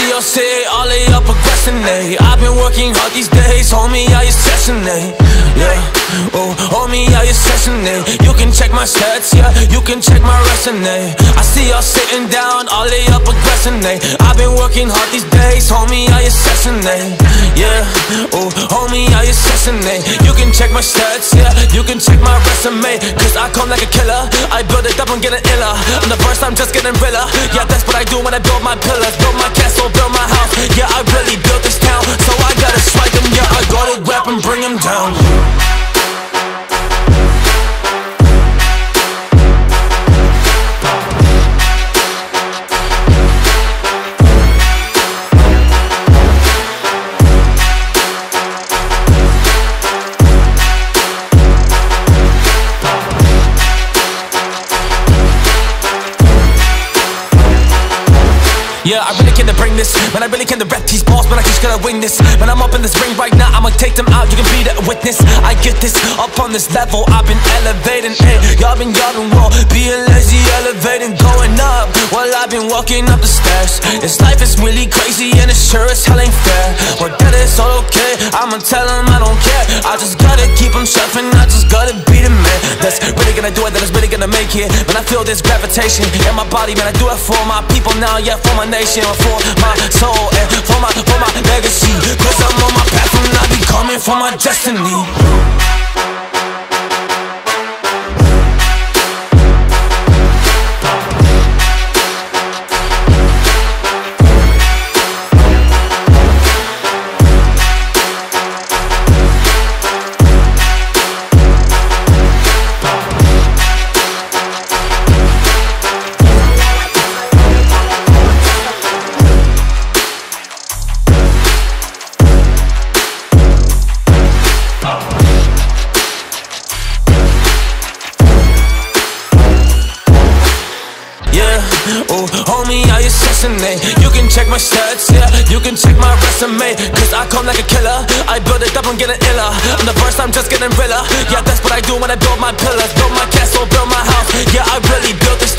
see your city, all the up progressing, I've been working hard these days, homie, how you session, yeah. Oh, homie, how you session, you can check my stats, yeah, you can check my resume. I see y'all sitting down, all the up progressing, I've been working hard these days, homie, how you session, yeah. Oh, homie, how you session, you can check my stats, yeah, you can check my resume. Cause I come like a killer, I build it up, I'm getting iller. I'm the first, I'm just getting realer. Yeah, that's what I do when I build my pillars, build my castle, build my house. Yeah, I really built this town, so I gotta strike them. Yeah, I gotta rap and bring them down. Yeah, I really came to bring this. Man, I really came to rep these balls, but I just gotta win this. Man, I'm up in this ring right now, I'ma take them out, you can be the witness. I get this, up on this level, I've been elevating, y'all been raw, being lazy, elevating, going up. Well, I've been walking up the stairs. This life is really crazy and it sure as hell ain't fair. But that is all okay, I'ma tell them I don't care. I just gotta keep them surfing, I just gotta be the man that's really gonna do it, that is really gonna make it. Man, I feel this gravitation in my body, man, I do it for my people now, yeah, for my nation, for my soul, and for my legacy. Cause I'm on my path and I be coming for my destiny. Oh, homie, how you session, you can check my stats, yeah, you can check my resume. Cause I come like a killer, I build it up, I'm getting iller. I'm the first, I'm just getting realer. Yeah, that's what I do when I build my pillars, build my castle, build my house. Yeah, I really built this